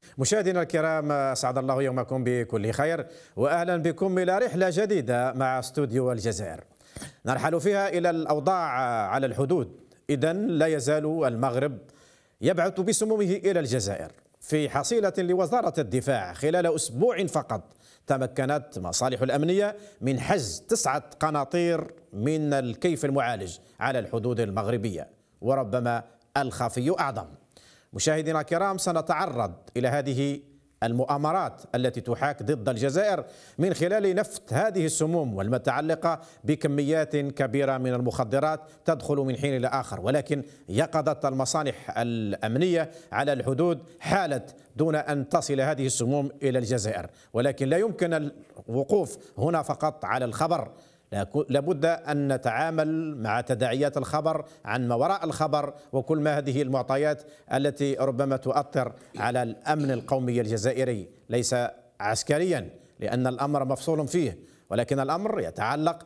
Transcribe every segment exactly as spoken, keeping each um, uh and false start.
مشاهدينا الكرام، اسعد الله يومكم بكل خير واهلا بكم الى رحله جديده مع استوديو الجزائر نرحل فيها الى الاوضاع على الحدود. اذا لا يزال المغرب يبعث بسمومه الى الجزائر في حصيله لوزاره الدفاع. خلال اسبوع فقط تمكنت مصالح الامنيه من حجز تسعه قناطير من الكيف المعالج على الحدود المغربيه، وربما الخفي اعظم. مشاهدينا الكرام، سنتعرض إلى هذه المؤامرات التي تحاك ضد الجزائر من خلال نفت هذه السموم والمتعلقة بكميات كبيرة من المخدرات تدخل من حين إلى آخر، ولكن يقظت المصالح الأمنية على الحدود حالت دون أن تصل هذه السموم إلى الجزائر. ولكن لا يمكن الوقوف هنا فقط على الخبر، لابد أن نتعامل مع تداعيات الخبر عن ما وراء الخبر وكل ما هذه المعطيات التي ربما تؤثر على الأمن القومي الجزائري، ليس عسكريا لأن الأمر مفصول فيه، ولكن الأمر يتعلق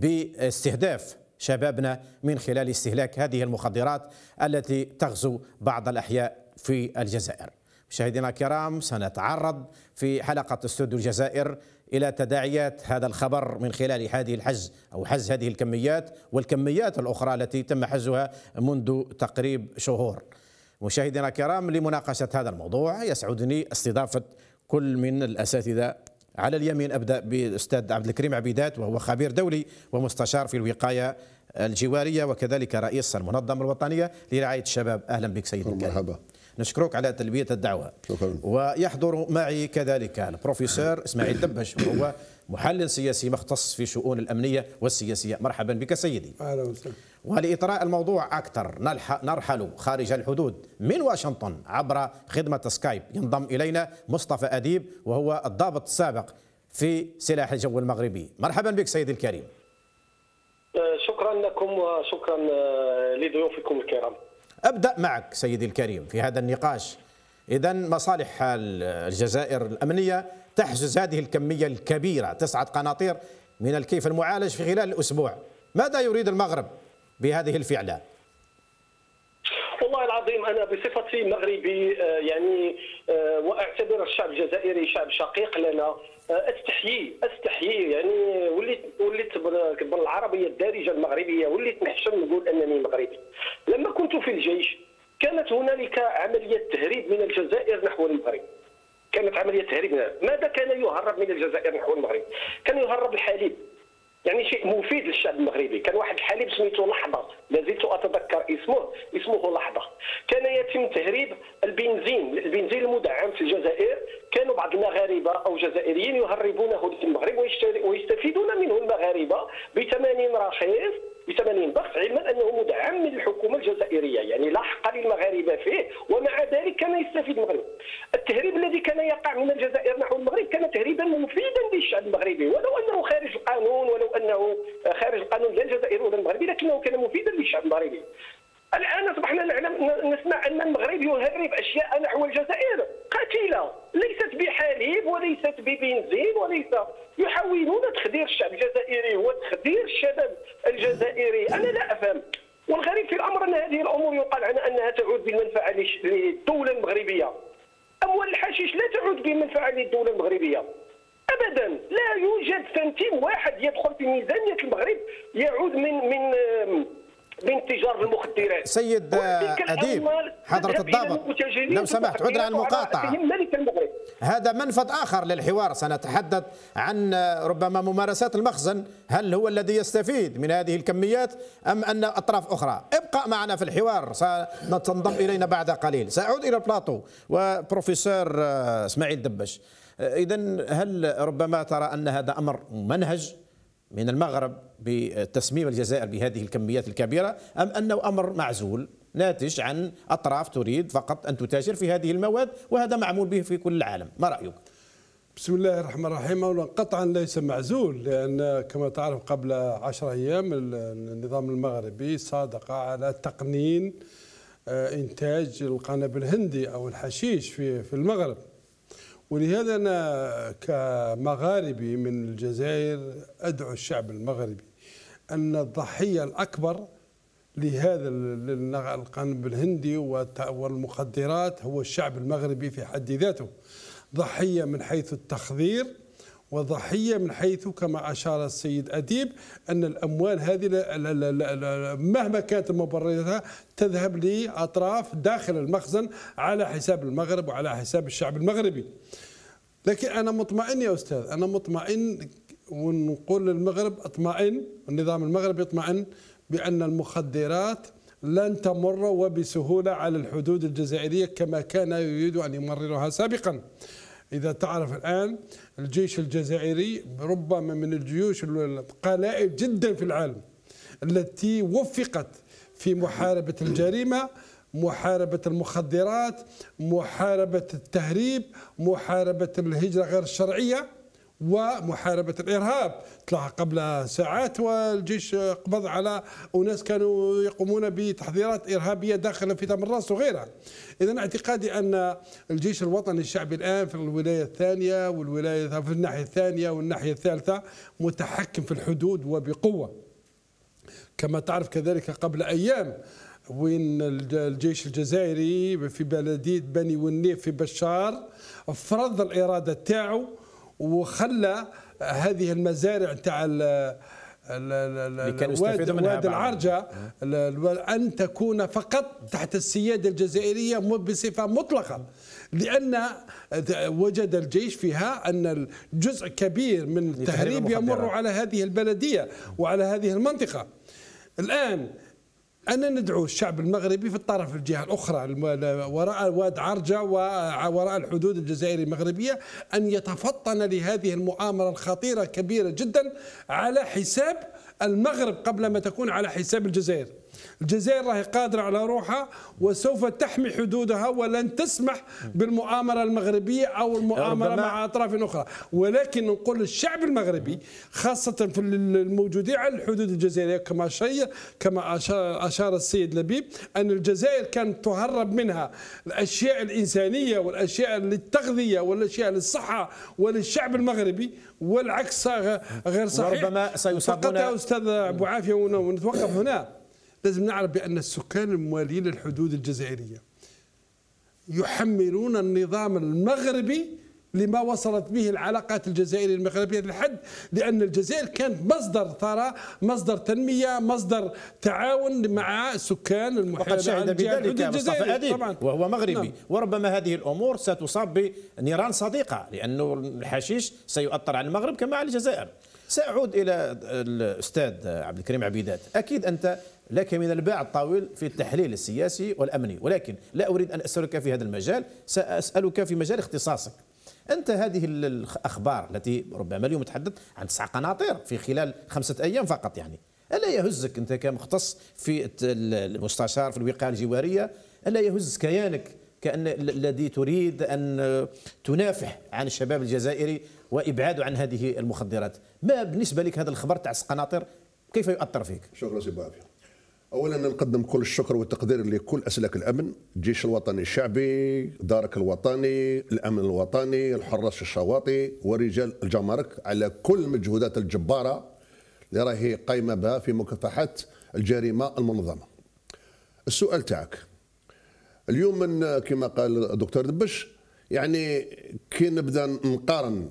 باستهداف شبابنا من خلال استهلاك هذه المخدرات التي تغزو بعض الأحياء في الجزائر. مشاهدينا الكرام، سنتعرض في حلقة استوديو الجزائر إلى تداعيات هذا الخبر من خلال هذه الحجز أو حجز هذه الكميات والكميات الأخرى التي تم حجزها منذ تقريب شهور. مشاهدينا الكرام، لمناقشة هذا الموضوع يسعدني استضافة كل من الأساتذة. على اليمين أبدأ بالأستاذ عبد الكريم عبيدات، وهو خبير دولي ومستشار في الوقاية الجوارية وكذلك رئيس المنظمة الوطنية لرعاية الشباب. أهلا بك سيدي الكريم. مرحبا. نشكرك على تلبية الدعوة. شكرا. ويحضر معي كذلك البروفيسور إسماعيل دبش، وهو محلل سياسي مختص في الشؤون الأمنية والسياسية. مرحبا بك سيدي. أهلا وسهلا. ولإطراء الموضوع أكثر نرحل خارج الحدود من واشنطن عبر خدمة سكايب. ينضم إلينا مصطفى أديب، وهو الضابط السابق في سلاح الجو المغربي. مرحبا بك سيدي الكريم. شكرا لكم وشكرا لضيوفكم الكرام. أبدأ معك سيدي الكريم في هذا النقاش. إذا مصالح الجزائر الأمنية تحجز هذه الكمية الكبيرة تسعة قناطير من الكيف المعالج في خلال الأسبوع. ماذا يريد المغرب بهذه الفعلة؟ والله العظيم أنا بصفتي مغربي يعني وأعتبر الشعب الجزائري شعب شقيق لنا، استحيي استحيي يعني وليت وليت بالعربيه الدارجه المغربيه وليت نحشم نقول انني مغربي. لما كنت في الجيش كانت هنالك عمليه تهريب من الجزائر نحو المغرب. كانت عمليه تهريب. ماذا كان يهرب من الجزائر نحو المغرب؟ كان يهرب الحليب، يعني شيء مفيد للشعب المغربي. كان واحد الحليب سميته لحظه، لازلت اتذكر اسمه اسمه لحظه. كان يتم تهريب البنزين، البنزين المدعم في الجزائر. كانوا بعض المغاربه او جزائريين يهربونه للمغرب ويستفيدون منه المغاربه بثمانين رخيص بثمانين بخس، علما انه مدعم من الحكومه الجزائريه، يعني لا حق للمغاربه فيه، ومع ذلك كان يستفيد المغرب. التهريب الذي كان يقع من الجزائر نحو المغرب كان تهريبا مفيدا للشعب المغربي، ولو انه خارج القانون، ولو انه خارج القانون لا الجزائر ولا المغرب، لكنه كان مفيدا للشعب المغربي. الان اصبحنا نعلم نسمع ان المغرب يهرب اشياء نحو الجزائر قتيله، ليست بحليب وليست ببنزين وليس، يحاولون تخدير الشعب الجزائري وتخدير الشباب الجزائري. انا لا افهم. والغريب في الامر ان هذه الامور يقال عنها انها تعود بالمنفعه للدوله المغربيه. اموال الحشيش لا تعود بالمنفعه للدوله المغربيه ابدا. لا يوجد سنتيم واحد يدخل في ميزانيه المغرب يعود من من من تجار المخدرات. سيد أديب حضرة الضابط، لو سمحت عذرا عن المقاطعة، هذا منفذ آخر للحوار. سنتحدث عن ربما ممارسات المخزن، هل هو الذي يستفيد من هذه الكميات أم أن أطراف أخرى؟ ابقى معنا في الحوار، سننضم إلينا بعد قليل. سأعود إلى البلاطو وبروفيسور إسماعيل دبش. إذا هل ربما ترى أن هذا أمر منهج من المغرب بتسميم الجزائر بهذه الكميات الكبيرة، أم أنه أمر معزول ناتج عن أطراف تريد فقط أن تتاجر في هذه المواد وهذا معمول به في كل العالم؟ ما رأيك؟ بسم الله الرحمن الرحيم. أولا قطعا ليس معزول، لأن كما تعرف قبل عشرة أيام النظام المغربي صادق على تقنين إنتاج القنب الهندي أو الحشيش في في المغرب. ولهذا أنا كمغاربي من الجزائر أدعو الشعب المغربي أن الضحية الأكبر لهذا القنب الهندي والمخدرات هو الشعب المغربي في حد ذاته، ضحية من حيث التخدير وضحية من حيث كما أشار السيد أديب أن الأموال هذه مهما كانت مبرراتها تذهب لأطراف داخل المخزن على حساب المغرب وعلى حساب الشعب المغربي. لكن أنا مطمئن يا أستاذ، أنا مطمئن، ونقول للمغرب اطمئن، النظام المغربي يطمئن بأن المخدرات لن تمر وبسهولة على الحدود الجزائرية كما كان يريد أن يمررها سابقا. إذا تعرف الآن الجيش الجزائري ربما من الجيوش القلائل جدا في العالم التي وفقت في محاربة الجريمة، محاربة المخدرات، محاربة التهريب، محاربة الهجرة غير الشرعية، ومحاربة الإرهاب. طلع قبل ساعات والجيش قبض على أناس كانوا يقومون بتحضيرات إرهابية داخل في تمراس وغيرها. إذا اعتقادي أن الجيش الوطني الشعبي الآن في الولاية الثانية والولاية في الناحية الثانية والناحية الثالثة متحكم في الحدود وبقوة. كما تعرف كذلك قبل أيام وين الجيش الجزائري في بلدية بني ونيف في بشار فرض الإرادة تاعو وخلى هذه المزارع تاع وادي العرجة أن تكون فقط تحت السيادة الجزائرية بصفة مطلقة، لأن وجد الجيش فيها أن جزء كبير من التهريب يمر على هذه البلدية وعلى هذه المنطقة. الآن أنا ندعو الشعب المغربي في الطرف الجهة الأخرى وراء واد عرجة ووراء الحدود الجزائرية المغربية أن يتفطن لهذه المؤامرة الخطيرة كبيرة جدا على حساب المغرب قبل ما تكون على حساب الجزائر. الجزائر راهي قادرة على روحها وسوف تحمي حدودها ولن تسمح بالمؤامرة المغربية أو المؤامرة مع أطراف أخرى. ولكن نقول للشعب المغربي خاصة في الموجودين على الحدود الجزائرية كما شيء كما أشار السيد لبيب أن الجزائر كانت تهرب منها الأشياء الإنسانية والأشياء للتغذية والأشياء للصحة وللشعب المغربي، والعكس غير صحيح. وربما سيصابون فقط يا أستاذ أبو عافية ونتوقف هنا. لازم نعرف بأن السكان الموالين للحدود الجزائرية يحملون النظام المغربي لما وصلت به العلاقات الجزائرية المغربية للحد، لأن الجزائر كانت مصدر ثراء، مصدر تنمية، مصدر تعاون مع سكان المحيط. وقد شهد بذلك مصطفى أديب وهو مغربي. نعم. وربما هذه الأمور ستصاب بنيران صديقة، لأنه الحشيش سيؤثر على المغرب كما على الجزائر. سأعود إلى الأستاذ عبد الكريم عبيدات. أكيد أنت لك من الباع الطويل في التحليل السياسي والأمني، ولكن لا أريد أن أسألك في هذا المجال، سأسألك في مجال اختصاصك. أنت هذه الأخبار التي ربما اليوم تحدث عن تسع قناطير في خلال خمسة أيام فقط، يعني ألا يهزك أنت كمختص في المستشار في الوقاية الجوارية، ألا يهز كيانك كأن الذي تريد أن تنافح عن الشباب الجزائري وإبعاده عن هذه المخدرات؟ ما بالنسبة لك هذا الخبر تاع قناطر كيف يؤثر فيك؟ شكرا سي بافي. اولا نقدم كل الشكر والتقدير لكل اسلاك الامن، الجيش الوطني الشعبي، دارك الوطني، الامن الوطني، الحراس الشواطئ ورجال الجمارك على كل المجهودات الجباره اللي راهي قايمه بها في مكافحه الجريمه المنظمه. السؤال تاعك اليوم من كما قال الدكتور دبش، يعني كي نبدا نقارن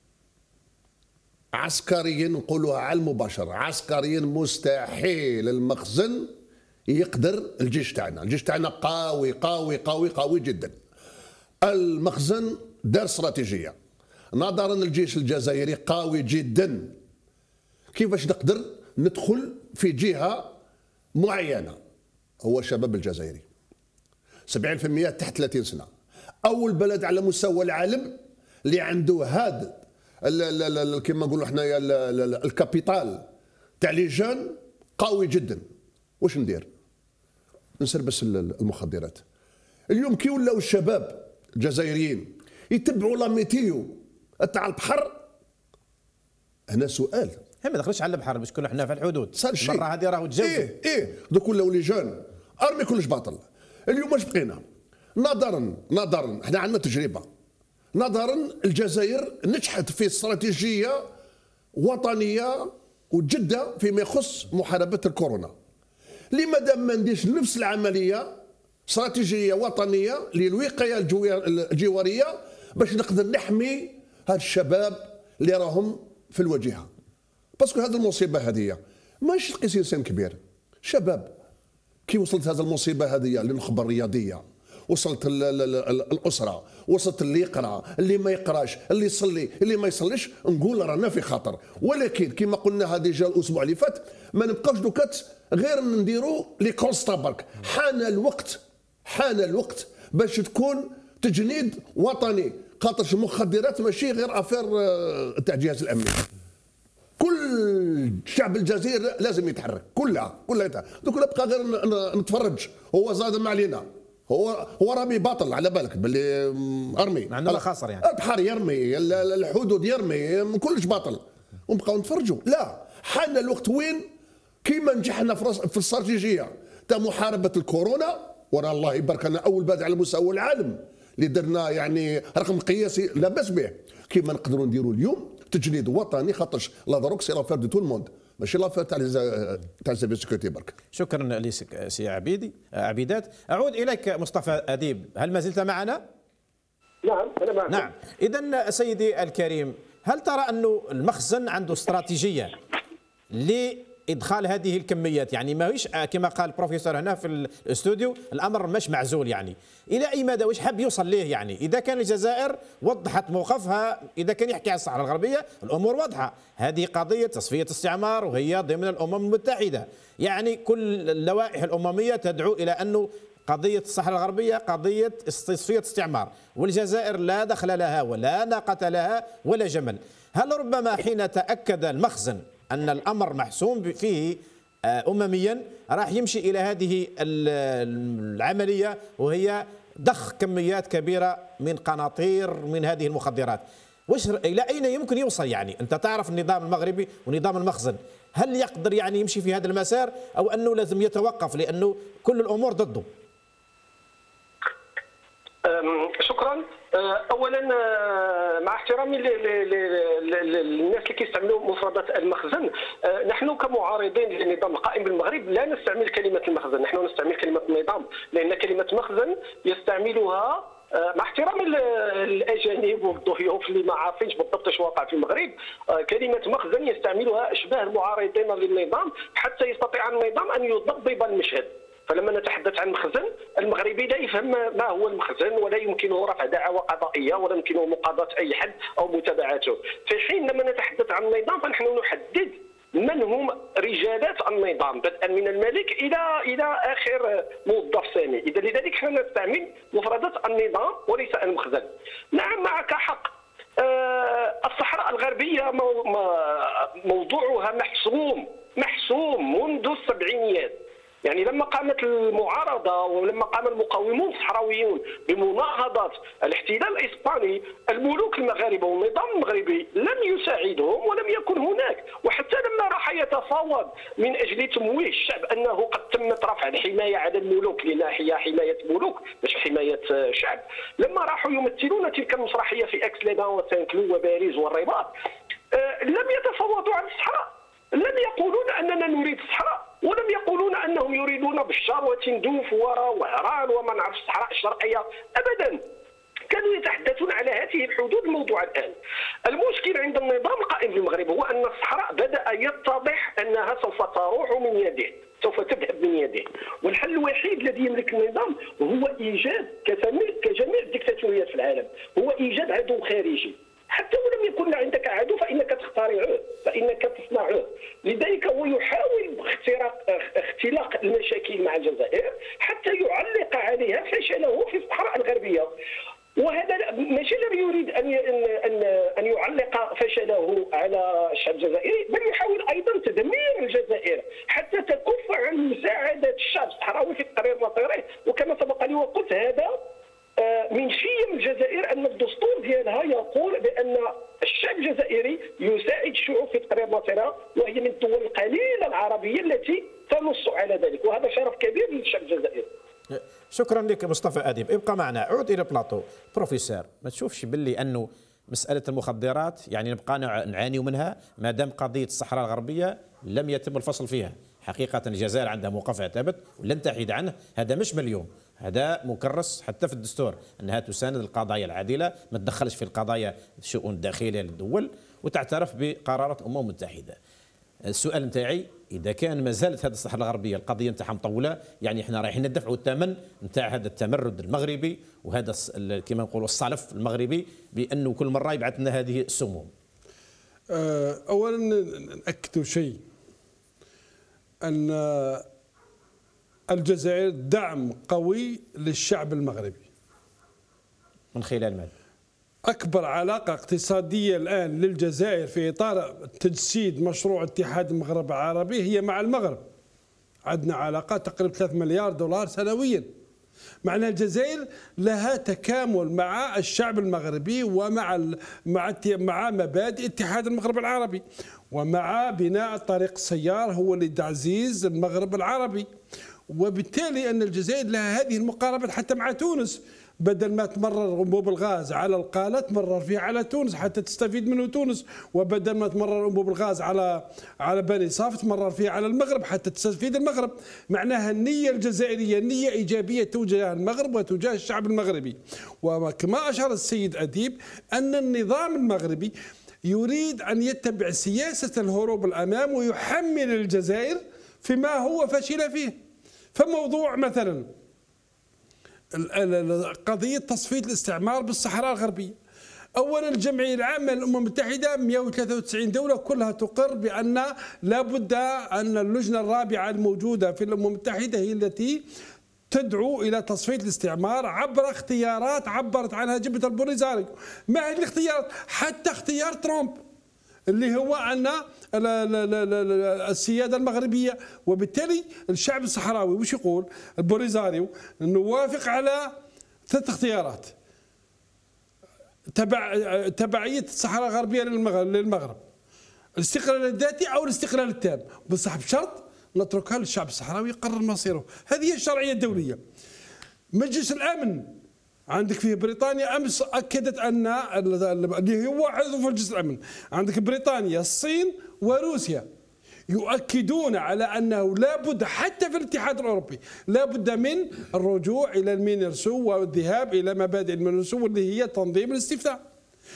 عسكريا نقولوها على المباشر، عسكريا مستحيل المخزن يقدر الجيش تاعنا، الجيش تاعنا قوي قوي قوي قوي جدا. المخزن دار استراتيجيه، نظرا للجيش الجزائري قوي جدا. كيفاش نقدر ندخل في جهه معينه؟ هو الشباب الجزائري سبعين بالمئة تحت ثلاثين سنه، اول بلد على مستوى العالم اللي عنده هذا كما نقولوا حنايا الكابيتال تاع لي جون قوي جدا. واش ندير؟ نسربس المخدرات. اليوم كي ولاو الشباب الجزائريين يتبعوا لا ميتيو تاع البحر، هنا سؤال. ما دخلش على البحر باش كنا حنا في الحدود، المره هذه راهو تجاوز. ايه ايه دوك ولاو لي جون ارمي كلش باطل. اليوم واش بقينا؟ نظرا نظرا حنا عندنا تجربه، نظرا الجزائر نجحت في استراتيجيه وطنيه وجده فيما يخص محاربه الكورونا. لماذا ما نديرش نفس العمليه استراتيجيه وطنيه للوقايه الجواريه باش نقدر نحمي هاد الشباب اللي راهم في الواجهه. باسكو هذه المصيبه هذه ماشي تقيس انسان كبير، شباب كي وصلت هذه المصيبه هذه للنخبه الرياضيه، وصلت الاسره، وصلت اللي يقرا اللي ما يقراش، اللي يصلي اللي ما يصليش، نقول رانا في خطر. ولكن كما قلنا هذه جا الاسبوع اللي فات ما نبقاوش دوكات غير نديروا لي كونستا برك. حان الوقت حان الوقت باش تكون تجنيد وطني، خاطر المخدرات ماشي غير افير تاع الجهاز الامني. كل شعب الجزائر لازم يتحرك، كلها كلها يتحرك. دوك نبقى غير نتفرج، هو زاد ما علينا، هو هو رامي باطل على بالك باللي ارمي ما عنده خسر يعني، البحر يرمي، الحدود يرمي، كلش باطل، ونبقاو نتفرجوا. لا، حان الوقت وين كيما نجحنا في الاستراتيجيه تاع محاربه الكورونا، ورا الله يبارك لنا اول بلد على مستوى العالم اللي درنا يعني رقم قياسي لا باس به، كيما نقدروا نديروا اليوم تجنيد وطني، خاطرش لا دروك سي لافير دو تو الموند، ماشي لافير تاع تاع سيفي سيكوريتي برك. شكرا لك سي عبيدي عبيدات. اعود اليك مصطفى اديب، هل ما زلت معنا؟ نعم انا معك. نعم، اذا سيدي الكريم، هل ترى انه المخزن عنده استراتيجيه لادخال هذه الكميات؟ يعني ماهيش كما قال البروفيسور هنا في الاستوديو الامر مش معزول، يعني الى اي مدى واش حاب يوصل ليه؟ يعني اذا كان الجزائر وضحت موقفها، اذا كان يحكي على الصحراء الغربيه الامور واضحه، هذه قضيه تصفيه استعمار وهي ضمن الامم المتحده، يعني كل اللوائح الامميه تدعو الى انه قضيه الصحراء الغربيه قضيه تصفيه استعمار، والجزائر لا دخل لها ولا ناقه لها ولا جمل. هل ربما حين تاكد المخزن أن الأمر محسوم فيه أمميا راح يمشي إلى هذه العملية، وهي ضخ كميات كبيرة من قناطير من هذه المخدرات؟ وش إلى أين يمكن يوصل؟ يعني أنت تعرف النظام المغربي ونظام المخزن، هل يقدر يعني يمشي في هذا المسار أو أنه لازم يتوقف لأنه كل الأمور ضده؟ شكرا. اولا مع احترامي للناس اللي كيستعملوا مفردات المخزن، نحن كمعارضين للنظام القائم بالمغرب لا نستعمل كلمه المخزن، نحن نستعمل كلمه النظام، لان كلمه مخزن يستعملها مع احترامي الاجانب والضيوف اللي ما عارفينش بالضبط اش واقع في المغرب، كلمه مخزن يستعملها اشباه المعارضين للنظام حتى يستطيع النظام ان يضبب المشهد. فلما نتحدث عن مخزن، المغربي لا يفهم ما هو المخزن، ولا يمكنه رفع دعوى قضائيه، ولا يمكنه مقاضاه اي حد او متابعته. في حين لما نتحدث عن النظام فنحن نحدد من هم رجالات النظام، بدءا من الملك الى الى اخر موظف سامي. اذا لذلك احنا نستعمل مفردات النظام وليس المخزن. نعم معك حق، أه الصحراء الغربيه موضوعها محسوم محسوم منذ السبعينيات. يعني لما قامت المعارضه ولما قام المقاومون الصحراويون بمناهضه الاحتلال الاسباني، الملوك المغاربه والنظام المغربي لم يساعدهم ولم يكن هناك. وحتى لما راح يتفاوض من اجل تمويه الشعب انه قد تمت رفع الحمايه على الملوك لناحيه حمايه ملوك مش حمايه شعب، لما راحوا يمثلون تلك المسرحيه في اكس ليبان وسانكلو وباريس والرباط لم يتفاوضوا عن الصحراء، لم يقولون اننا نريد الصحراء، ولم يقولون انهم يريدون بشار وتندوف ووهران وما نعرف الصحراء الشرقيه ابدا. كانوا يتحدثون على هذه الحدود الموضوع الان. المشكل عند النظام القائم في المغرب هو ان الصحراء بدا يتضح انها سوف تروح من يده، سوف تذهب من يده، والحل الوحيد الذي يملك النظام هو ايجاد كجميع الدكتاتوريات في العالم هو ايجاد عدو خارجي. حتى ولم يكن عندك عدو فانك تخترعه، فانك تصنعه. لذلك هو يحاول اختراق اختلاق المشاكل مع الجزائر حتى يعلق عليها فشله في الصحراء الغربيه. وهذا ماشي لم يريد ان ان ان يعلق فشله على الشعب الجزائري، بل يحاول ايضا تدمير الجزائر حتى تكف عن مساعده الشعب الصحراوي في تقرير مصيره. وكما سبق لي وقلت هذا من شيم الجزائر ان الدستور ديالها يقول بان الشعب الجزائري يساعد الشعوب في تقرير مصيرها، وهي من الدول القليله العربيه التي تنص على ذلك، وهذا شرف كبير للشعب الجزائري. شكرا لك مصطفى اديب، ابقى معنا. عود الى بلاطو. بروفيسور، ما تشوفش باللي انه مساله المخدرات يعني نبقى نعاني منها ما دام قضيه الصحراء الغربيه لم يتم الفصل فيها؟ حقيقة الجزائر عندها موقفها ثابت ولن تحيد عنه. هذا مش من اليوم، هذا مكرس حتى في الدستور أنها تساند القضايا العادلة، ما تدخلش في القضايا الشؤون الداخلية للدول، وتعترف بقرارات الأمم المتحدة. السؤال نتاعي إذا كان ما زالت هذه الصحراء الغربية القضية نتاعها مطولة، يعني احنا رايحين ندفعوا الثمن نتاع هذا التمرد المغربي وهذا كما نقولوا الصلف المغربي بأنه كل مرة يبعث لنا هذه السموم. أولا نأكد شيء، أن الجزائر دعم قوي للشعب المغربي من خلال ماذا؟ أكبر علاقة اقتصادية الآن للجزائر في إطار تجسيد مشروع اتحاد المغرب العربي هي مع المغرب. عندنا علاقة تقريبا ثلاثة مليار دولار سنويا. معنى الجزائر لها تكامل مع الشعب المغربي ومع مع مع مبادئ اتحاد المغرب العربي، ومع بناء طريق السيار هو لتعزيز المغرب العربي. وبالتالي أن الجزائر لها هذه المقاربة حتى مع تونس، بدل ما تمرر انبوب الغاز على القالة تمرر فيها على تونس حتى تستفيد منه تونس، وبدل ما تمرر انبوب الغاز على على بني صاف تمرر فيها على المغرب حتى تستفيد المغرب. معناها النية الجزائرية نية إيجابية تجاه المغرب وتجاه الشعب المغربي. وكما أشار السيد أديب أن النظام المغربي يريد أن يتبع سياسة الهروب الأمام ويحمل الجزائر فيما هو فشل فيه. فموضوع مثلا قضية تصفية الاستعمار بالصحراء الغربية، أولا الجمعية العامة للأمم المتحدة مئة وثلاثة وتسعين دولة كلها تقر بأن لا بد أن اللجنة الرابعة الموجودة في الأمم المتحدة هي التي تدعو إلى تصفية الاستعمار عبر اختيارات عبرت عنها جبهة البوليزاريو. ما هذه الاختيارات؟ حتى اختيار ترامب اللي هو أن السيادة المغربية. وبالتالي الشعب الصحراوي وش يقول؟ البوليزاريو أنه وافق على ثلاث اختيارات: تبع تبعية الصحراء الغربية للمغرب، الاستقلال الذاتي أو الاستقلال التام، بصح بشرط نتركها للشعب الصحراوي يقرر مصيره. هذه هي الشرعية الدولية. مجلس الأمن عندك فيه بريطانيا امس اكدت ان اللي هو عضو في مجلس الامن، عندك بريطانيا الصين وروسيا يؤكدون على انه لا بد حتى في الاتحاد الاوروبي لا بد من الرجوع الى المينرسو والذهاب الى مبادئ المينرسو اللي هي تنظيم الاستفتاء.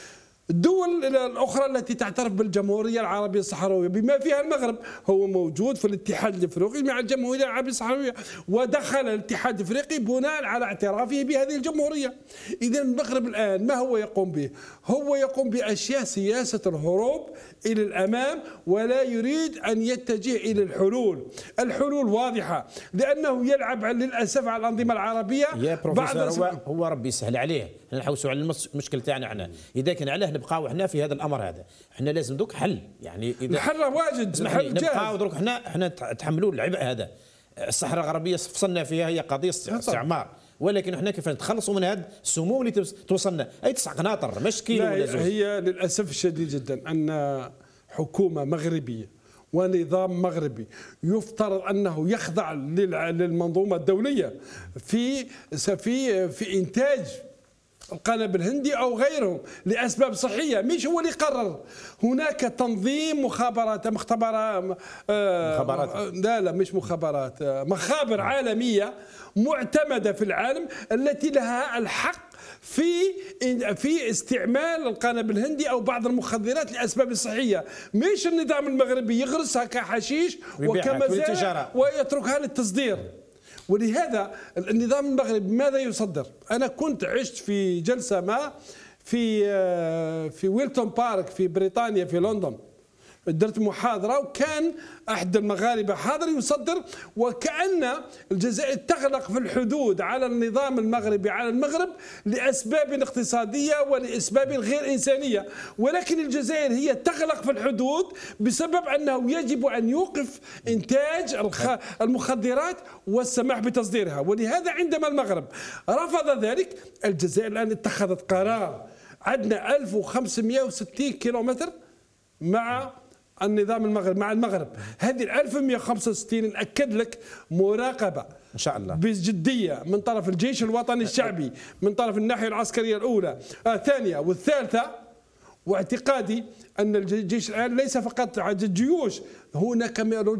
الدول الأخرى التي تعترف بالجمهورية العربية الصحراوية بما فيها المغرب هو موجود في الاتحاد الافريقي مع الجمهورية العربية الصحراوية، ودخل الاتحاد الافريقي بناء على اعترافه بهذه الجمهورية. إذا المغرب الآن ما هو يقوم به؟ هو يقوم بأشياء سياسة الهروب إلى الأمام ولا يريد أن يتجه إلى الحلول. الحلول واضحة لأنه يلعب للأسف على الأنظمة العربية. يا بروفيسور هو, هو ربي يسهل عليه، احنا نحوسوا على المشكل تاعنا احنا. إذا كان عليه نبقاو احنا في هذا الأمر هذا، احنا لازم دوك حل. يعني إذا الحل واجد، الحل جاهز. نبقاو دوك احنا احنا تحملوا العبء هذا. الصحراء الغربية فصلنا فيها هي قضية استعمار، ولكن احنا كيف نتخلصوا من هذا السموم اللي توصلنا اي تسع قناطر مش كيلو ولا زوج. هي للأسف الشديد جدا أن حكومة مغربية ونظام مغربي يفترض انه يخضع للمنظومه الدوليه في في في انتاج القنب الهندي او غيرهم لاسباب صحيه، مش هو اللي قرر. هناك تنظيم مخابرات مختبرات مخابرات لا لا مش مخابرات، مخابر عالميه معتمده في العالم التي لها الحق في في استعمال القنب الهندي او بعض المخدرات لاسباب صحيه، مش النظام المغربي يغرسها كحشيش وكمزارع ويتركها للتصدير. ولهذا النظام المغربي ماذا يصدر؟ انا كنت عشت في جلسه ما في في ويلتون بارك في بريطانيا في لندن، درت محاضرة وكان أحد المغاربة حاضر يصدر، وكأن الجزائر تغلق في الحدود على النظام المغربي على المغرب لأسباب اقتصادية ولأسباب غير إنسانية، ولكن الجزائر هي تغلق في الحدود بسبب أنه يجب أن يوقف إنتاج المخدرات والسماح بتصديرها. ولهذا عندما المغرب رفض ذلك الجزائر الآن اتخذت قرار. عندنا ألف وخمسمئة وستين كيلومتر مع النظام المغرب مع المغرب. هذه ال ألف ومئة وخمسة وستين نأكد لك مراقبة إن شاء الله بجدية من طرف الجيش الوطني الشعبي، من طرف الناحية العسكرية الأولى الثانية والثالثة، واعتقادي أن الجيش الآن ليس فقط عدد جيوش، هناك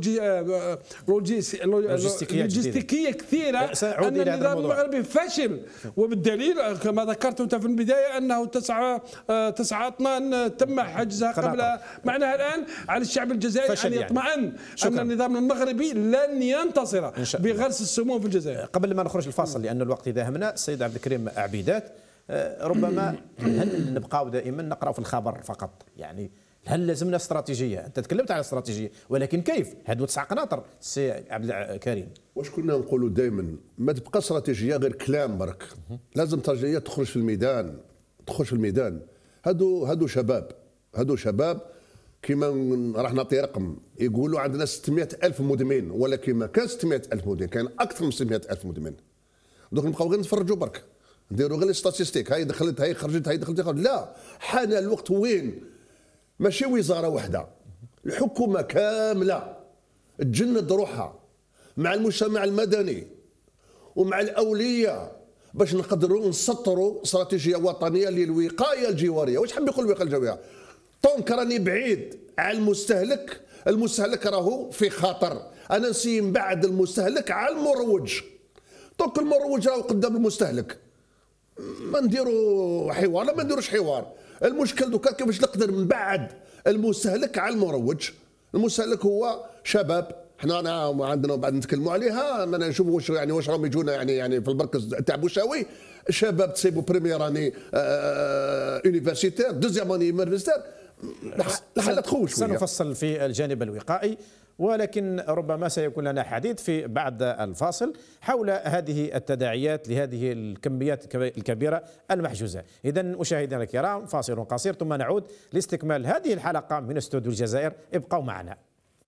لوجستيكية كثيرة، أن النظام المغربي فشل، وبالدليل كما ذكرت أنت في البداية أنه تسعة تسعة أطنان تم حجزها قبل معناها الآن على الشعب الجزائري أن يطمئن أن النظام المغربي لن ينتصر بغرس السموم في الجزائر. قبل ما نخرج الفاصل لأن الوقت إذا السيد عبد الكريم عبيدات، ربما هل نبقاو دائما نقرأ في الخبر فقط؟ يعني هل لازمنا استراتيجية؟ أنت تكلمت على استراتيجية، ولكن كيف؟ هادو تسع قناطر سي عبد الكريم. واش كنا نقولوا دائما؟ ما تبقى استراتيجية غير كلام برك، لازم استراتيجية تخرج في الميدان، تخرج في الميدان. هادو هادو شباب، هادو شباب كيما راح نعطي رقم، يقولوا عندنا ستمائة ألف مدمن، ولكن ما كان ستمائة ألف مدمن، كان أكثر من ستمائة ألف مدمن. دوك نبقاو غير نتفرجوا برك، نديروا غير ستاتيستيك، هاي دخلت هاي خرجت هاي دخلت هاي خرجت. لا، حان الوقت وين ماشي وزاره واحده، الحكومه كامله تجند روحها مع المجتمع المدني ومع الاولياء باش نقدروا نسطروا استراتيجيه وطنيه للوقايه الجواريه. واش حاب يقول الوقايه الجواريه؟ طونك راني بعيد على المستهلك، المستهلك راهو في خطر، انا نسي نبعد المستهلك على المروج. طونك المروج راهو قدام المستهلك، ما نديروا حوار، لا ما نديروش حوار. المشكل دوكا كيفاش نقدر نبعد المستهلك على المروج. المستهلك هو شباب، حنا انا عندنا بعد نتكلموا عليها، انا نشوفوا واش يعني واش راهم يجونا يعني يعني في المركز تاع بوشاوي، شباب تسيبوا بريمير اني يونيفرسيتير، دوزيام اني يونيفرسيتير، الحاله تخوف شويه. سنفصل في الجانب الوقائي، ولكن ربما سيكون لنا حديث في بعد الفاصل حول هذه التداعيات لهذه الكميات الكبيرة المحجوزة. إذا مشاهدينا الكرام، فاصل قصير ثم نعود لاستكمال هذه الحلقة من استوديو الجزائر، ابقوا معنا.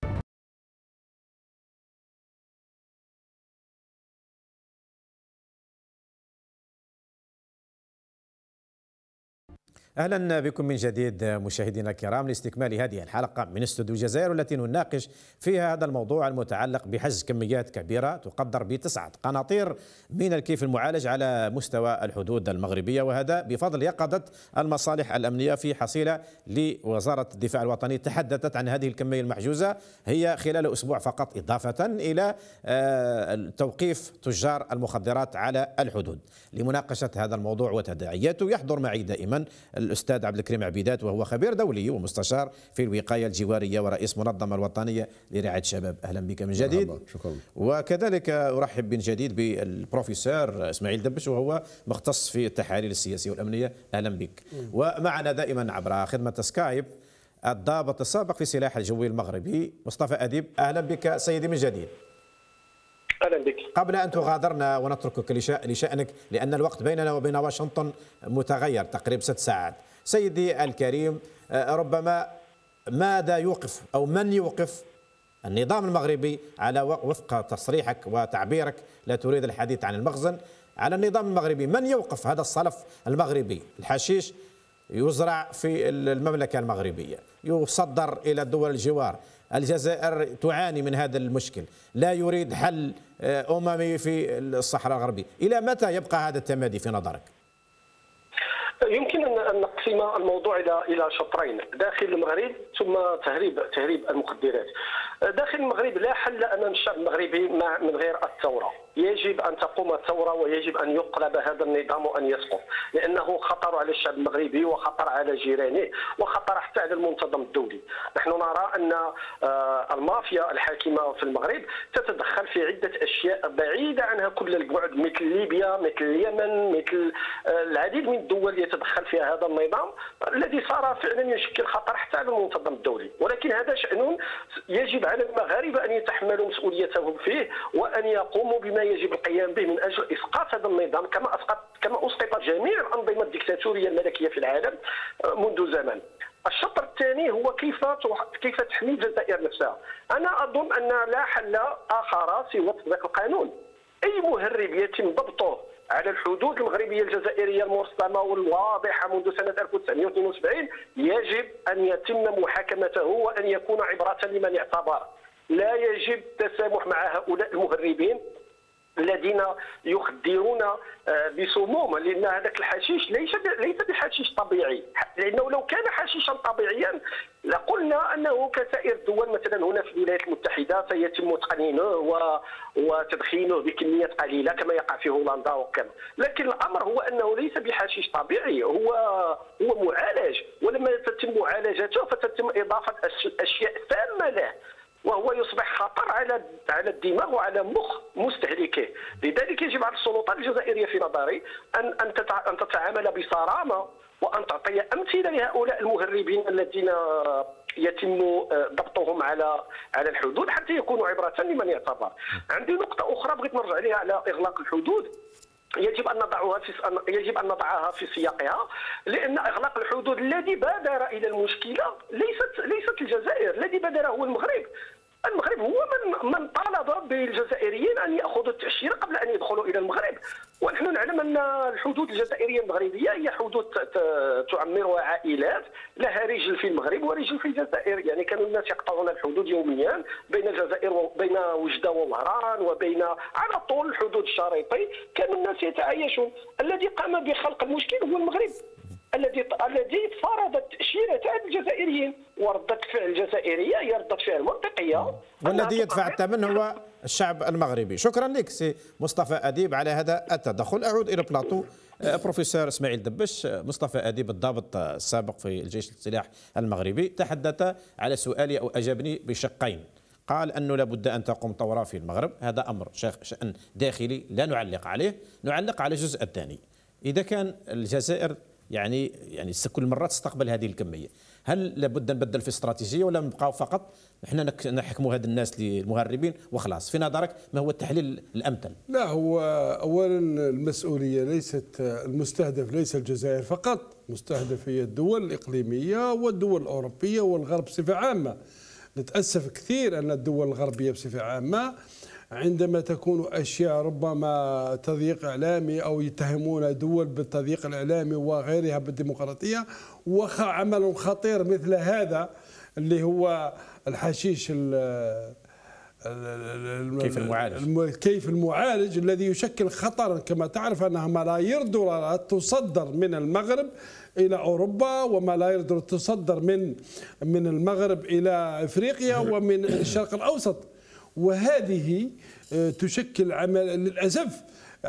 أهلا بكم من جديد مشاهدينا الكرام لاستكمال هذه الحلقة من استوديو الجزائر، والتي نناقش فيها هذا الموضوع المتعلق بحجز كميات كبيرة تقدر بتسعة قناطير من الكيف المعالج على مستوى الحدود المغربية، وهذا بفضل يقظة المصالح الأمنية في حصيلة لوزارة الدفاع الوطني تحدثت عن هذه الكمية المحجوزة هي خلال أسبوع فقط، إضافة إلى توقيف تجار المخدرات على الحدود. لمناقشة هذا الموضوع وتداعياته يحضر معي دائما الأستاذ عبد الكريم عبيدات، وهو خبير دولي ومستشار في الوقاية الجوارية ورئيس منظمة الوطنية لرعاية الشباب. أهلا بك من جديد. شكرا. وكذلك أرحب من جديد بالبروفيسور إسماعيل دبش، وهو مختص في التحاليل السياسية والأمنية. أهلا بك. ومعنا دائما عبر خدمة سكايب الضابط السابق في السلاح الجوي المغربي مصطفى أديب. أهلا بك سيدي من جديد. اهلا بك. قبل ان تغادرنا ونتركك لشانك لان الوقت بيننا وبين واشنطن متغير تقريبا ست ساعات، سيدي الكريم، ربما ماذا يوقف او من يوقف النظام المغربي على وفق تصريحك وتعبيرك، لا تريد الحديث عن المخزن، على النظام المغربي من يوقف هذا الصلف المغربي؟ الحشيش يزرع في المملكة المغربية، يصدر إلى دول الجوار، الجزائر تعاني من هذا المشكل، لا يريد حل أممي في الصحراء الغربية. إلى متى يبقى هذا التمادي في نظرك؟ يمكن ان نقسم الموضوع الى الى شطرين، داخل المغرب ثم تهريب تهريب المخدرات. داخل المغرب لا حل امام الشعب المغربي من غير الثوره، يجب ان تقوم الثوره ويجب ان يقلب هذا النظام وان يسقط، لانه خطر على الشعب المغربي وخطر على جيرانه وخطر حتى على المنتظم الدولي. نحن نرى ان المافيا الحاكمه في المغرب تتدخل في عده اشياء بعيده عنها كل البعد، مثل ليبيا، مثل اليمن، مثل العديد من الدول يتدخل فيها هذا النظام الذي صار فعلا يشكل خطر حتى على المنتظم الدولي. ولكن هذا شأن يجب على المغاربه ان يتحملوا مسؤوليتهم فيه وان يقوموا بما يجب القيام به من اجل اسقاط هذا النظام كما اسقط كما اسقطت جميع الانظمه الدكتاتوريه الملكيه في العالم منذ زمن. الشطر الثاني هو كيف كيف تحمي الجزائر نفسها. انا اظن ان لا حل اخر سوى تطبيق القانون. اي مهرب يتم ضبطه على الحدود المغربيه الجزائريه المرسمه والواضحه منذ سنه ألف وتسعمائة واثنين وسبعين يجب ان يتم محاكمته وان يكون عبره لمن اعتبر. لا يجب التسامح مع هؤلاء المهربين الذين يخدرون بسموم، لان هذاك الحشيش ليس ليس بحشيش طبيعي، لانه لو كان حشيشا طبيعيا لقلنا انه كسائر الدول مثلا هنا في الولايات المتحده سيتم تقنينه و... وتدخينه بكميات قليله كما يقع في هولندا وكذا، لكن الامر هو انه ليس بحشيش طبيعي، هو هو معالج، ولما تتم معالجته فتتم اضافه اشياء سامه له وهو يصبح خطر على على الدماغ وعلى مخ مستهلكه. لذلك يجب على السلطات الجزائريه في نظري ان ان ان تتعامل بصرامه وان تعطي امثله لهؤلاء المهربين الذين يتم ضبطهم على على الحدود حتى يكونوا عبره لمن يعتبر. عندي نقطه اخرى بغيت نرجع عليها على اغلاق الحدود، يجب ان نضعها في يجب ان نضعها في سياقها، لان اغلاق الحدود الذي بادر الى المشكله ليست ليست الجزائر، الذي بادر هو المغرب. المغرب هو من من طالب بالجزائريين ان ياخذوا التاشيره قبل ان يدخلوا الى المغرب، ونحن نعلم ان الحدود الجزائريه المغربيه هي حدود تعمرها عائلات لها رجل في المغرب ورجل في الجزائر، يعني كانوا الناس يقطعون الحدود يوميا بين الجزائر وبين وجده ووهران وبين على طول الحدود الشريطي، كانوا الناس يتعايشون. الذي قام بخلق المشكل هو المغرب الذي الذي فرض التأشيرة على الجزائريين، وردة فعل الجزائرية هي ردة فعل منطقية، والذي يدفع الثمن هو الشعب المغربي. شكرا لك سي مصطفى أديب على هذا التدخل. أعود إلى بلاطو بروفيسور اسماعيل دبش. مصطفى أديب الضابط السابق في الجيش السلاح المغربي تحدث على سؤالي أو أجابني بشقين، قال أنه لابد أن تقوم ثورة في المغرب، هذا أمر شأن داخلي لا نعلق عليه، نعلق على الجزء الثاني. إذا كان الجزائر يعني يعني كل مرة تستقبل هذه الكمية، هل لابد نبدل في استراتيجية ولا نبقى فقط احنا نحكموا هذا الناس المهربين وخلاص؟ في نظرك ما هو التحليل الأمثل؟ لا، هو أولا المسؤولية ليست المستهدف ليس الجزائر فقط، مستهدف هي الدول الإقليمية والدول الأوروبية والغرب بصفة عامة. نتأسف كثير أن الدول الغربية بصفة عامة عندما تكون أشياء ربما تضييق إعلامي أو يتهمون دول بالتضييق الإعلامي وغيرها بالديمقراطية، وعمل خطير مثل هذا اللي هو الحشيش كيف المعالج كيف المعالج الذي يشكل خطرا. كما تعرف أنها ملايير دولارات تصدر من المغرب إلى أوروبا، وملايير دولارات تصدر من من المغرب إلى أفريقيا ومن الشرق الأوسط، وهذه تشكل عمل للأسف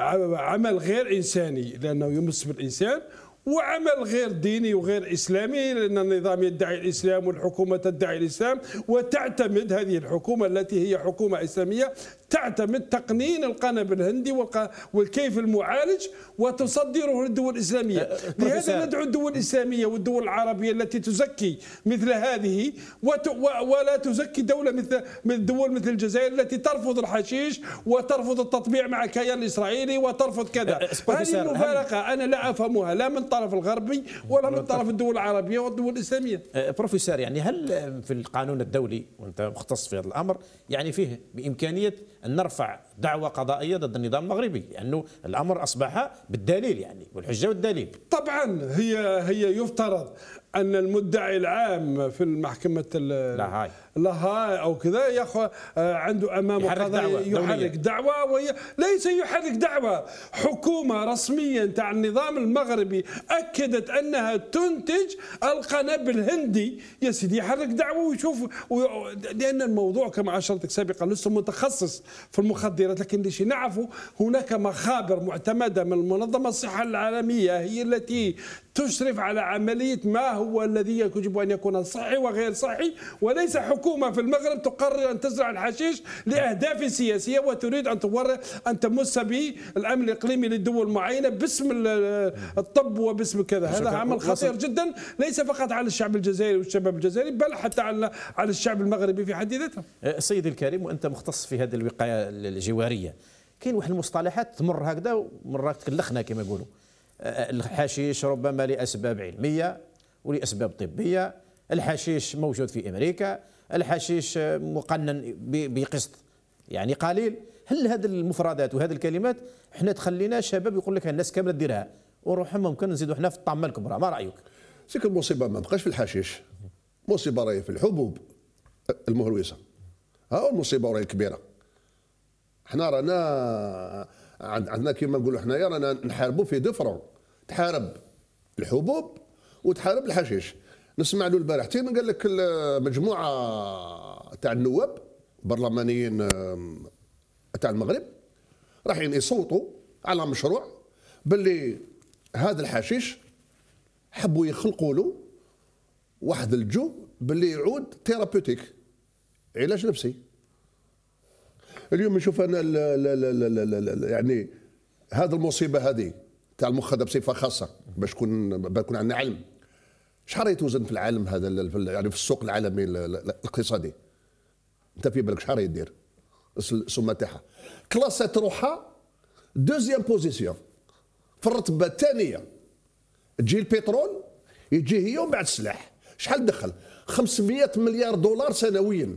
عمل غير إنساني لأنه يمس بالإنسان، وعمل غير ديني وغير إسلامي لأن النظام يدعي الإسلام والحكومة تدعي الإسلام، وتعتمد هذه الحكومة التي هي حكومة إسلامية تعتمد تقنين القنب الهندي والكيف المعالج وتصدره للدول الإسلامية. لهذا ندعو الدول الإسلامية والدول العربية التي تزكي مثل هذه ولا تزكي دولة مثل من دول مثل الجزائر التي ترفض الحشيش وترفض التطبيع مع الكيان الإسرائيلي وترفض كذا. هذه المفارقة أنا لا أفهمها لا من الطرف الغربي ولا من طرف الدول العربية والدول الإسلامية. بروفيسور، يعني هل في القانون الدولي وأنت مختص في هذا الأمر يعني فيه بإمكانية أن نرفع دعوة قضائية ضد النظام المغربي، لأنه يعني الأمر أصبح بالدليل يعني والحجة والدليل؟ طبعا هي هي يفترض أن المدعي العام في المحكمة لاهاي لاهاي أو كذا ياخذ عنده أمامه قضية يحرك دعوة، وهي ليس يحرك دعوة، حكومة رسميا تاع النظام المغربي أكدت أنها تنتج القنب الهندي، يا سيدي يحرك دعوة ويشوف، لأن الموضوع كما أشرت سابقا لست متخصص في المخدرات، لكن ليش نعرف هناك مخابر معتمدة من منظمة الصحة العالمية هي التي تشرف على عملية ما هو الذي يجب أن يكون صحي وغير صحي، وليس حكومة في المغرب تقرر أن تزرع الحشيش لأهداف سياسية وتريد أن تورط أن تمس بالأمن الإقليمي للدول معينة باسم الطب وباسم كذا. هذا عمل خطير جدا ليس فقط على الشعب الجزائري والشباب الجزائري بل حتى على على الشعب المغربي في حد ذاته. سيدي الكريم، وأنت مختص في هذه الوقاية الجوارية، كاين واحد المصطلحات تمر هكذا ومرات تكلخنا كما يقولوا. الحشيش ربما لأسباب علمية ولأسباب طبية، الحشيش موجود في أمريكا، الحشيش مقنن بقسط يعني قليل. هل هذه المفردات وهذه الكلمات احنا تخلينا شباب يقول لك الناس كامله ديرها وروح ممكن نزيدوا احنا في الطعمه الكبرى؟ ما رايك؟ سيك المصيبه ما بقاش في الحشيش، مصيبه راهي في الحبوب المهروسه، ها المصيبه راهي كبيره. احنا رانا عندنا كما نقولوا حنايا رانا نحاربوا في دفرون، تحارب الحبوب وتحارب الحشيش. نسمع له البارحتين قال لك مجموعه تاع النواب برلمانيين تاع المغرب رايحين يصوتوا على مشروع باللي هذا الحشيش حبوا يخلقوا له واحد الجو باللي يعود ثيرابيوتيك، علاج نفسي. اليوم نشوف انا لا لا لا لا لا يعني هذه المصيبه هذه تاع المخدر بصفه خاصه باش تكون يكون عندنا علم شحال يتوزن في العالم هذا يعني في السوق العالمي الاقتصادي. انت في بالك شحال يدير السمه تاعها كلاسات روحها دوزيام بوزيسيون في الرتبه الثانيه. تجي البترول يجي هي ومن بعد السلاح. شحال دخل؟ خمسمائة مليار دولار سنويا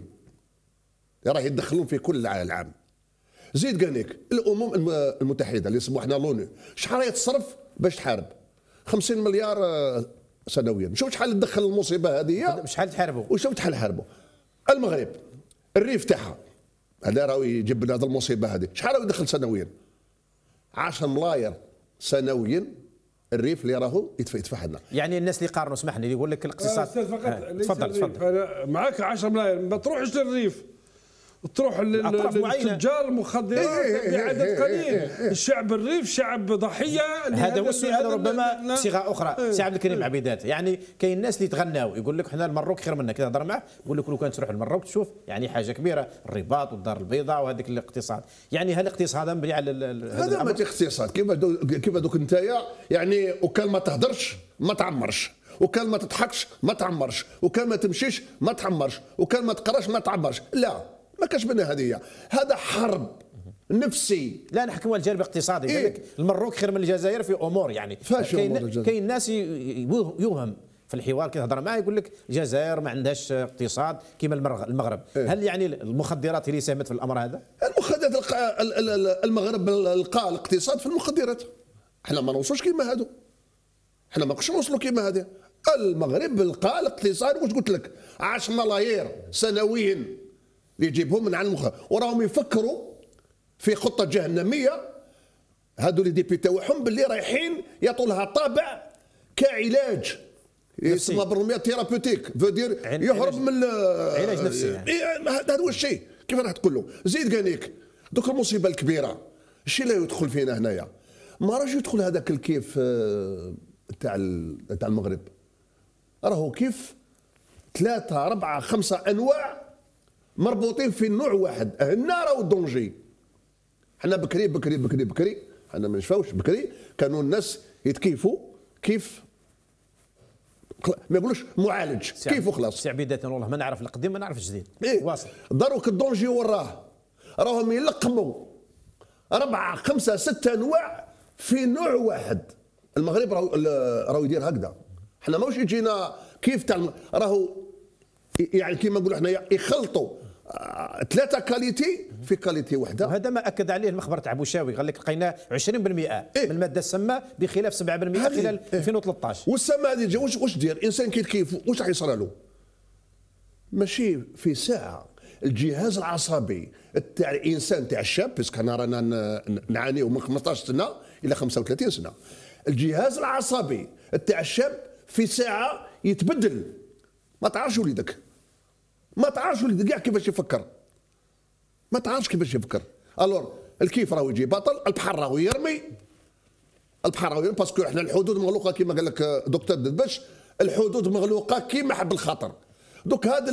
راه يدخلون في كل العام. زيد قالك الامم المتحده اللي يسموها احنا لونو شحال يتصرف باش تحارب؟ خمسين مليار سنويا. شوف شحال تدخل المصيبه هذه، شحال تحاربوا وشوف شحال حاربوا. المغرب الريف تاعها هذا راه يجيب لنا هذه المصيبه هذه، شحال راه يدخل سنويا؟ عشرة ملاير سنويا الريف اللي راهو يدفع لنا. يعني الناس اللي يقارنوا اسمح لي يقول لك الاقتصاد تفضل تفضل انا معك عشرة ملاير ما تروحش للريف، تروح للتجار المخدرات بعدد قليل. الشعب الريف شعب ضحيه. هذا هو السؤال ربما بصيغه اخرى. سي عبد الكريم عبيدات، يعني كاين الناس اللي تغناو يقول لك حنا المروك خير منا، كي تهضر معاه يقول لك لو كان تروح للمروك تشوف يعني حاجه كبيره، الرباط والدار البيضاء وهذيك الاقتصاد. يعني هل الاقتصاد مبني على هذا ما اقتصاد كيف كيف دوك نتايا يعني وكان ما تهدرش ما تعمرش، وكان ما تضحكش ما تعمرش، وكان ما تمشيش ما تعمرش، وكان ما تقراش ما تعمرش. لا ما كاش منها هذه، هذا حرب نفسي. لا نحكموا على الجانب الاقتصادي. إيه؟ لك المروك خير من الجزائر في امور يعني كاين كاين ناس يوهم في الحوار كي تهضر معاه يقول لك الجزائر ما عندهاش اقتصاد كما المغرب. إيه؟ هل يعني المخدرات اللي ساهمت في الامر هذا؟ المخدرات المغرب لقى الاقتصاد في المخدرات. احنا ما نوصلوش كيما هادو، احنا ما نقدرش نوصلوا كيما هذا. المغرب لقى الاقتصاد واش قلت لك عشرة ملايير سنويا اللي يجيبهم من عند المخدرات، وراهم يفكروا في خطه جهنميه. هذو اللي ديبي تاعهم باللي رايحين يعطوا لها طابع كعلاج يسمى بالروميه ثيرابيوتيك، فودير يهرب من علاج نفسي. هذا هو الشيء. كيف راح تقول له؟ زيد قاليك دوك المصيبه الكبيره الشيء لا يدخل فينا هنايا، ما راهش يدخل هذاك الكيف تاع تاع المغرب. راهو كيف ثلاثه اربعه خمسه انواع مربوطين في نوع واحد. هنا راهو الدونجي. حنا بكري بكري بكري بكري حنا ما نشفاوش بكري كانوا الناس يتكيفوا كيف ما يقولوش معالج كيف وخلاص. سي عبيدات والله ما نعرف القديم ما نعرف الجديد. إيه؟ واصل. دروك الدونجي وراه راهم يلقموا أربعة خمسة ستة أنواع في نوع واحد. المغرب راهو راهو يدير هكذا. حنا ماوش يجينا كيف تاع راهو يعني كيما نقولوا حنايا يخلطوا ثلاثه كاليتي في كاليتي وحده. وهذا ما اكد عليه المخبر تاع بوشاوي، قال لك لقينا عشرين بالمئة إيه؟ من الماده السامه بخلاف سبعة بالمئة خلال إيه؟ ألفين وثلاثة عشر. والسامه هذه واش واش دير؟ انسان كيف كيف واش راح يصرى له؟ ماشي في ساعه الجهاز العصبي تاع الانسان تاع الشاب، باسكو حنا رانا نعانيو من خمسطاش سنه الى خمسة وثلاثين سنه. الجهاز العصبي تاع الشاب في ساعه يتبدل. ما تعرفش وليدك، ما تعرفش وليدك كاع كيفاش يفكر، ما تعرفش كيفاش يفكر. الور الكيف راهو يجي بطل، البحر راهو يرمي، البحر راهو يرمي باسكو احنا الحدود مغلوقه كيما قال لك دكتور دبش، الحدود مغلوقه كيما حب الخطر. دوك هذا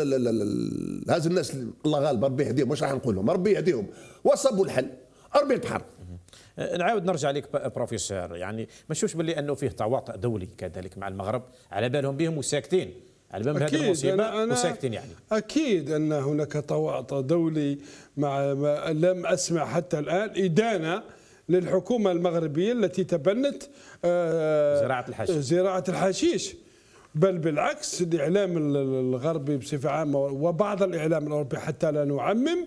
هذا الناس الله غالب ربي يهديهم، واش راح نقول لهم؟ ربي يهديهم وصبوا الحل، ارمي البحر. نعاود نرجع لك بروفيسور، يعني ما نشوفش باللي انه فيه تواطؤ دولي كذلك مع المغرب، على بالهم بهم وساكتين على بال هذه المصيبه وساكتين يعني. اكيد ان هناك تواطؤ دولي، مع ما لم اسمع حتى الان ادانه للحكومه المغربيه التي تبنت زراعه الحشيش زراعه الحشيش، بل بالعكس الاعلام الغربي بصفه عامه وبعض الاعلام الاوروبي حتى لا نعمم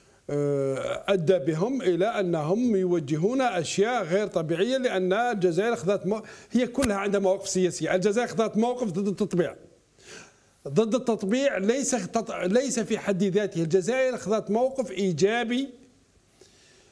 أدى بهم إلى أنهم يوجهون أشياء غير طبيعية، لأن الجزائر أخذت مو... هي كلها عندها مواقف سياسية. الجزائر أخذت موقف ضد التطبيع، ضد التطبيع ليس ليس في حد ذاته. الجزائر أخذت موقف إيجابي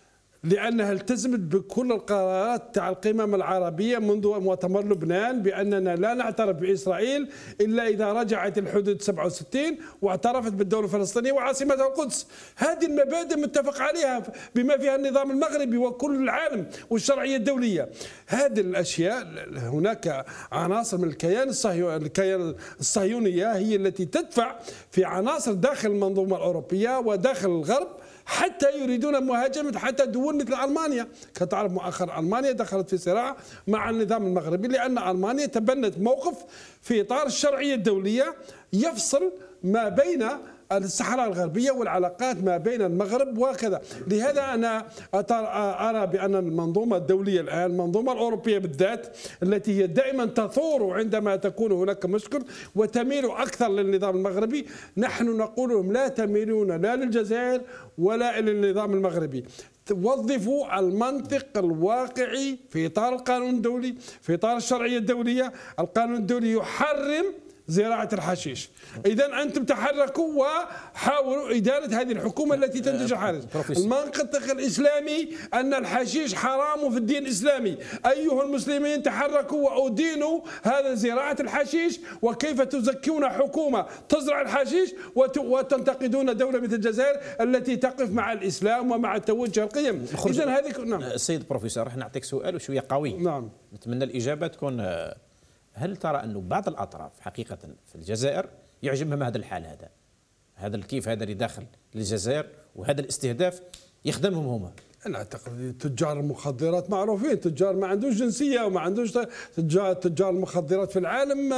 لأنها التزمت بكل القرارات تاع القمم العربية منذ مؤتمر لبنان بأننا لا نعترف بإسرائيل إلا إذا رجعت الحدود سبعة وستين واعترفت بالدولة الفلسطينية وعاصمتها القدس. هذه المبادئ متفق عليها بما فيها النظام المغربي وكل العالم والشرعية الدولية. هذه الأشياء هناك عناصر من الكيان الكيان الصهيونية هي التي تدفع في عناصر داخل المنظومة الأوروبية وداخل الغرب حتى يريدون مهاجمة حتى دول مثل ألمانيا. كتعرف مؤخرا ألمانيا دخلت في صراع مع النظام المغربي لأن ألمانيا تبنت موقف في إطار الشرعية الدولية يفصل ما بين الصحراء الغربية والعلاقات ما بين المغرب وكذا. لهذا أنا أرى بأن المنظومة الدولية الآن المنظومة الأوروبية بالذات التي هي دائما تثور عندما تكون هناك مشكل وتميل أكثر للنظام المغربي، نحن نقول لهم لا تميلون لا للجزائر ولا إلى النظام المغربي. وظفوا المنطق الواقعي في إطار القانون الدولي في إطار الشرعية الدولية. القانون الدولي يحرم زراعة الحشيش، إذا أنتم تحركوا وحاولوا إدارة هذه الحكومة التي تنتج الحشيش. المنطق الإسلامي أن الحشيش حرام في الدين الإسلامي، أيها المسلمين تحركوا وأدينوا هذا زراعة الحشيش، وكيف تزكون حكومة تزرع الحشيش وتنتقدون دولة مثل الجزائر التي تقف مع الإسلام ومع توجه القيم. إذا هذه نعم. السيد بروفيسور راح نعطيك سؤال وشوية قوي، نعم نتمنى الإجابة تكون. هل ترى أنه بعض الأطراف حقيقة في الجزائر يعجبهم هذا الحال هذا هذا الكيف هذا اللي داخل للجزائر وهذا الاستهداف يخدمهم هما؟ أنا أعتقد تجار المخدرات معروفين، تجار ما عندوش جنسية وما عندوش تجار تجار المخدرات في العالم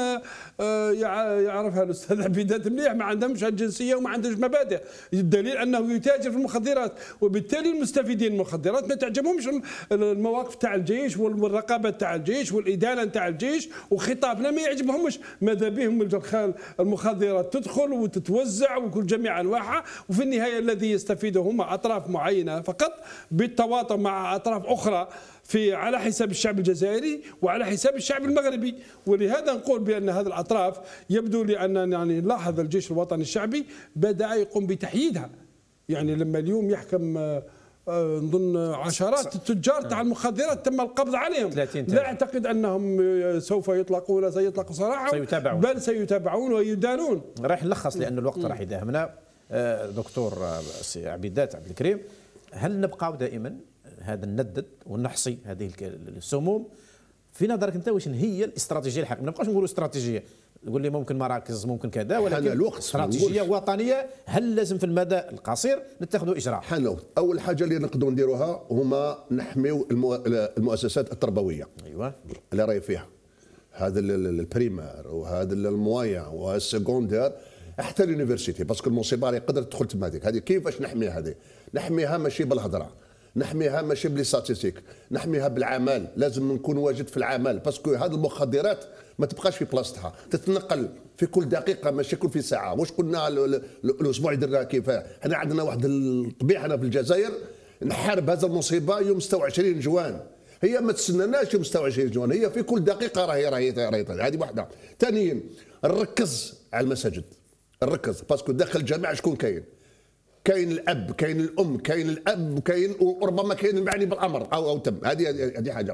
يعرفها الأستاذ عبيدات مليح، ما عندهمش جنسية وما عندوش مبادئ، الدليل أنه يتاجر في المخدرات، وبالتالي المستفيدين من المخدرات ما تعجبهمش المواقف تاع الجيش والرقابة تاع الجيش والإدانة تاع الجيش وخطابنا ما يعجبهمش، ماذا بهم المخدرات تدخل وتتوزع وكل جميع أنواعها، وفي النهاية الذي يستفيد هم أطراف معينة فقط بالتواطؤ مع أطراف أخرى في على حساب الشعب الجزائري وعلى حساب الشعب المغربي. ولهذا نقول بأن هذه الأطراف يبدو لي أن يعني نلاحظ الجيش الوطني الشعبي بدأ يقوم بتحييدها، يعني لما اليوم يحكم نظن عشرات التجار تاع المخدرات تم القبض عليهم، لا أعتقد أنهم سوف يطلقوا ولا سيطلقوا صراحة، سيتابعون. بل سيتابعون ويدانون. راح نلخص لأن الوقت راح يداهمنا. دكتور عبيدات عبد الكريم، هل نبقى دائما هذا الندد ونحصي هذه السموم؟ في نظرك انت واش هي الاستراتيجيه الحقيقيه؟ ما نبقاش نقولوا استراتيجيه، نقول لي ممكن مراكز ممكن كذا، ولكن استراتيجيه وطنيه هل لازم في المدى القصير نتخذوا اجراء؟ حنا اول حاجه اللي نقدروا نديروها هما نحميو المؤسسات التربويه. ايوه اللي راهي فيها هذا البريمير وهذا الموايا والسكوندير حتى اليونيفرسيتي، باسكو المصيبه راهي قدرت تدخل تما هذيك. هذه كيفاش نحميها؟ هذه نحميها ماشي بالهضره، نحميها ماشي بلي ستاتيستيك، نحميها بالعمل. لازم نكون واجد في العمل، باسكو هذه المخدرات ما تبقاش في بلاصتها، تتنقل في كل دقيقه ماشي كل في ساعه. واش قلنا الاسبوع اللي درنا كيف حنا عندنا واحد الطبيعه هنا في الجزائر نحارب هذا المصيبه يوم ستة وعشرين جوان، هي ما تستناناش يوم ستة وعشرين جوان، هي في كل دقيقه راهي راهي راهي. هذه واحده. ثانيا نركز على المساجد، نركز باسكو داخل الجامع شكون كاين؟ كاين الاب، كاين الام، كاين الاب، وكاين وربما كاين المعني بالامر او او تم. هذه هذه حاجه.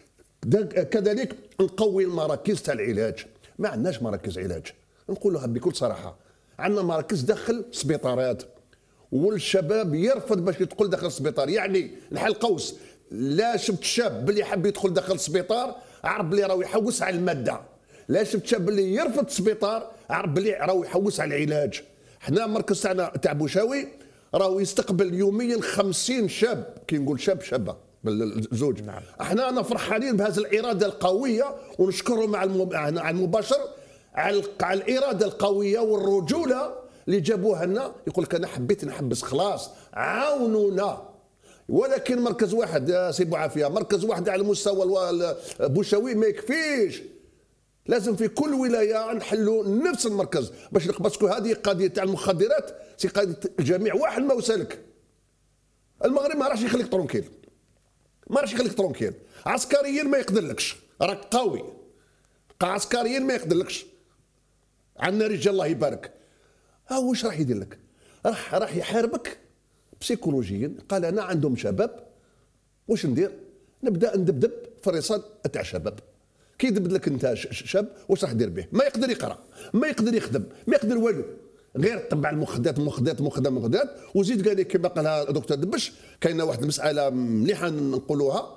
كذلك نقوي المراكز تاع العلاج، ما عندناش مراكز علاج، نقولها بكل صراحه. عندنا مراكز داخل سبيطارات والشباب يرفض باش يدخل داخل السبيطار، يعني نحل قوس. لا شفت شاب اللي حب يدخل داخل السبيطار عرف بلي راهو يحوس على الماده، لا شفت شاب اللي يرفض السبيطار عرف بلي راهو يحوس على العلاج. حنا المركز تاعنا تاع بوشاوي راهو يستقبل يوميا خمسين شاب، كي نقول شاب شابه بالزوج. نعم. احنا انا فرحانين بهذه الاراده القويه ونشكرهم على على المباشر على الاراده القويه والرجوله اللي جابوها لنا. يقول لك انا حبيت نحبس خلاص عاونونا. ولكن مركز واحد يا سي بوعافيه، مركز واحد على مستوى بوشاوي ما يكفيش، لازم في كل ولايه نحلوا نفس المركز باش باسكو هذه قضيه تاع المخدرات سي قضيه الجميع. واحد ما وسالك المغرب ما راحش يخليك ترونكيل، ما راحش يخليك ترونكيل. عسكريا ما يقدرلكش، راك قوي، عسكريا ما يقدرلكش. عندنا رجال الله يبارك. ها واش راح يدير لك؟ راح راح يحاربك بسيكولوجيا. قال انا عندهم شباب واش ندير؟ نبدا ندبدب في الرصاد تاع الشباب. كي يدبد لك انت شاب واش راح دير به؟ ما يقدر يقرا، ما يقدر يخدم، ما يقدر والو، غير تبع المخدات المخدات المخدات المخدات. وزيد قال لي كما قالها دكتور دبش، كاينه واحد المساله مليحه نقولوها.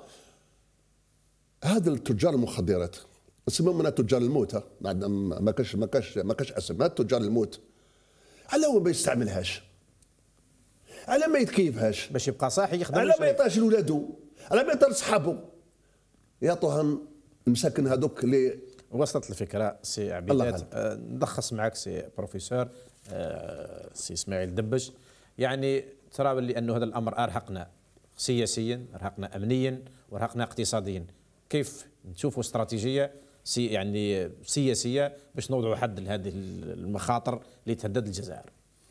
هذا التجار المخدرات نسميهم من تجار الموت، ما كاش ما كاش ما كاش اسم، هاد تجار الموت. على هو ما يستعملهاش؟ على ما يتكيفهاش؟ باش يبقى صاحي يخدم. على ما يعطيهاش لولادو؟ على ما يعطي لصحابو؟ يعطوها المساكن هذوك اللي. وصلت الفكره سي عبيدات. أه نلخص معك سي بروفيسور أه سي اسماعيل دبش. يعني ترى باللي انه هذا الامر ارهقنا سياسيا، ارهقنا امنيا، وارهقنا اقتصاديا. كيف نشوفوا استراتيجيه سي يعني سياسيه باش نوضعوا حد لهذه المخاطر اللي تهدد الجزائر؟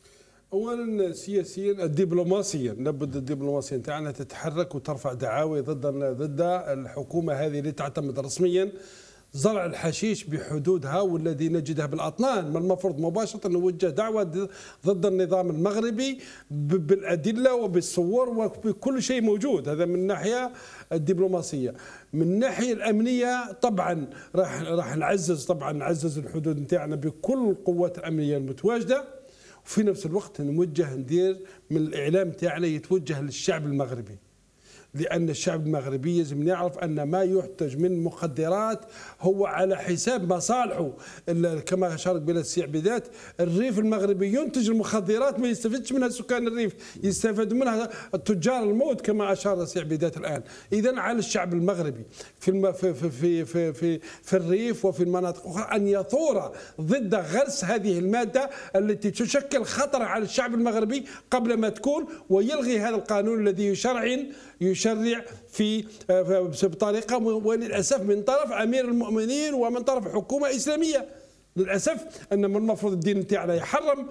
اولا سياسيا، الدبلوماسيا لابد الدبلوماسيا تاعنا تتحرك وترفع دعاوي ضد ضد الحكومه هذه اللي تعتمد رسميا زرع الحشيش بحدودها والذي نجدها بالاطنان. من المفروض مباشره نوجه دعوه ضد النظام المغربي بالادله وبالصور وبكل شيء موجود. هذا من الناحيه الدبلوماسيه. من الناحيه الامنيه طبعا راح راح نعزز طبعا نعزز الحدود نتاعنا بكل القوات الامنيه المتواجده، وفي نفس الوقت نوجه ندير من الاعلام تاعنا يتوجه للشعب المغربي، لأن الشعب المغربي يجب يعرف أن ما يحتج من مخدرات هو على حساب مصالحه. كما أشارت بلا السي عبيدات، الريف المغربي ينتج المخدرات ما يستفدش منها سكان الريف، يستفاد منها تجار الموت كما أشار السي عبيدات الآن. إذا على الشعب المغربي في الم... في في في في في, في الريف وفي المناطق الأخرى أن يثور ضد غرس هذه المادة التي تشكل خطر على الشعب المغربي قبل ما تكون، ويلغي هذا القانون الذي يشرع يشرع في بطريقه وللاسف من طرف امير المؤمنين ومن طرف حكومه اسلاميه. للاسف ان من المفروض الدين تاعنا يحرم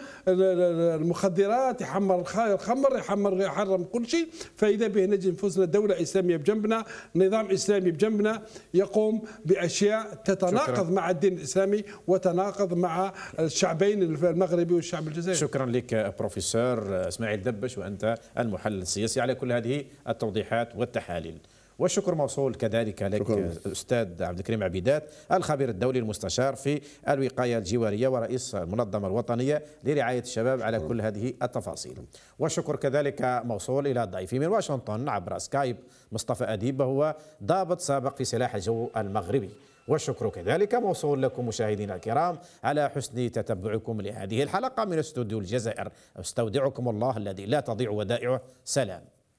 المخدرات، يحرم الخمر، يحرم يحرم كل شيء. فاذا به نجد انفسنا دوله اسلاميه بجنبنا، نظام اسلامي بجنبنا يقوم باشياء تتناقض شكرا. مع الدين الاسلامي وتناقض مع الشعبين المغربي والشعب الجزائري. شكرا لك بروفيسور اسماعيل دبش، وانت المحلل السياسي، على كل هذه التوضيحات والتحاليل. والشكر موصول كذلك لك شكرا. أستاذ عبد الكريم عبيدات، الخبير الدولي المستشار في الوقاية الجوارية ورئيس المنظمة الوطنية لرعاية الشباب، على كل هذه التفاصيل. والشكر كذلك موصول إلى ضيفي من واشنطن عبر سكايب مصطفى أديب، وهو ضابط سابق في سلاح الجو المغربي. والشكر كذلك موصول لكم مشاهدينا الكرام على حسن تتبعكم لهذه الحلقة من استوديو الجزائر. استودعكم الله الذي لا تضيع ودائعه. سلام.